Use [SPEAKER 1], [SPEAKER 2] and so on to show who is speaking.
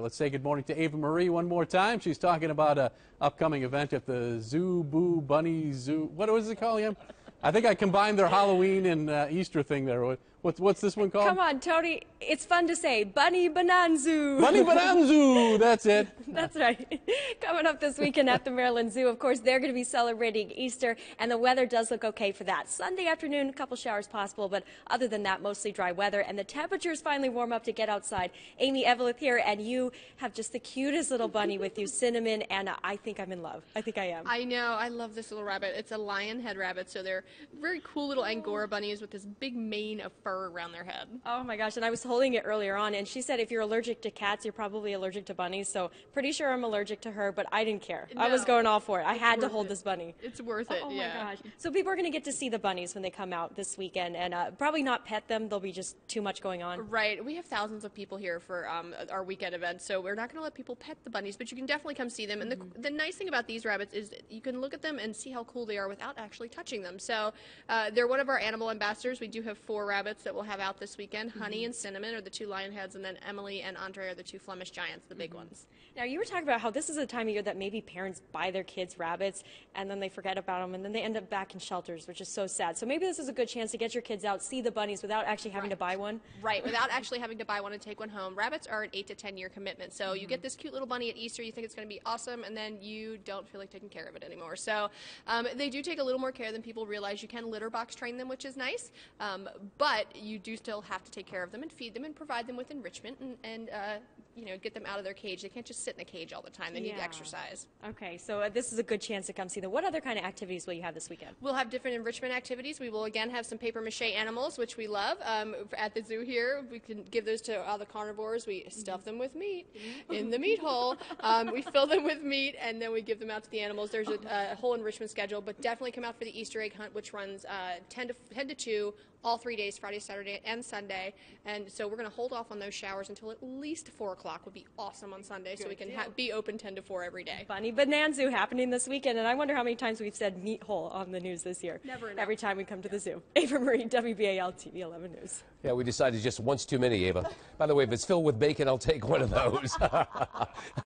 [SPEAKER 1] Let's say good morning to Ava Marie one more time. She's talking about an upcoming event at the Bunny Zoo. What was it called again? I think I combined their Halloween and Easter thing there. What's this one called?
[SPEAKER 2] Come on, Tony. It's fun to say. Bunny BonanZOO.
[SPEAKER 1] Bunny BonanZOO. That's it.
[SPEAKER 2] That's right. Coming up this weekend at the Maryland Zoo, of course, they're going to be celebrating Easter, and the weather does look okay for that. Sunday afternoon, a couple showers possible, but other than that, mostly dry weather, and the temperatures finally warm up to get outside. Amy Eveleth here, and you have just the cutest little bunny with you, Cinnamon, and I think I'm in love. I think I am.
[SPEAKER 3] I know. I love this little rabbit. It's a lion head rabbit, so they're very cool little Angora bunnies with this big mane of fur around their head.
[SPEAKER 2] Oh my gosh, and I was holding it earlier on, and she said if you're allergic to cats, you're probably allergic to bunnies, so pretty sure I'm allergic to her, but I didn't care.
[SPEAKER 3] No,
[SPEAKER 2] I was going all for it. I had to hold this bunny.
[SPEAKER 3] It's worth it,
[SPEAKER 2] oh
[SPEAKER 3] yeah.
[SPEAKER 2] Oh my gosh. So people are going to get to see the bunnies when they come out this weekend, and probably not pet them. There'll be just too much going on.
[SPEAKER 3] Right. We have thousands of people here for our weekend event, so we're not going to let people pet the bunnies, but you can definitely come see them. And the nice thing about these rabbits is you can look at them and see how cool they are without actually touching them. So they're one of our animal ambassadors. We do have 4 rabbits that we'll have out this weekend. Honey and Cinnamon are the 2 lion heads, and then Emily and Andre are the 2 Flemish giants, the big ones.
[SPEAKER 2] Now, you were talking about how this is a time of year that maybe parents buy their kids rabbits, and then they forget about them, and then they end up back in shelters, which is so sad. So maybe this is a good chance to get your kids out, see the bunnies without actually having to buy one.
[SPEAKER 3] Right, without actually having to buy one and take one home. Rabbits are an 8 to 10 year commitment, so you get this cute little bunny at Easter, you think it's going to be awesome, and then you don't feel like taking care of it anymore. So they do take a little more care than people realize. You can litter box train them, which is nice, but you do still have to take care of them and feed them and provide them with enrichment and you know, get them out of their cage. They can't just sit in a cage all the time. They need to exercise.
[SPEAKER 2] Okay, so this is a good chance to come see them. What other kind of activities will you have this weekend?
[SPEAKER 3] We'll have different enrichment activities. We will again have some paper mache animals, which we love. At the zoo here, we can give those to all the carnivores. We stuff them with meat in the meat hole. We fill them with meat, and then we give them out to the animals. There's a whole enrichment schedule, but definitely come out for the Easter egg hunt, which runs 10 to 2, all 3 days, Friday, Saturday, and Sunday. And so we're going to hold off on those showers until at least 4 o'clock would be awesome on Sunday, so we can be open 10 to 4 every day.
[SPEAKER 2] Bunny BonanZOO happening this weekend, and I wonder how many times we've said meat hole on the news this year.
[SPEAKER 3] Never enough.
[SPEAKER 2] Every time we come to the zoo. Ava Marie, WBAL-TV 11 News.
[SPEAKER 4] Yeah, we decided just once too many, Ava. By the way, if it's filled with bacon, I'll take one of those.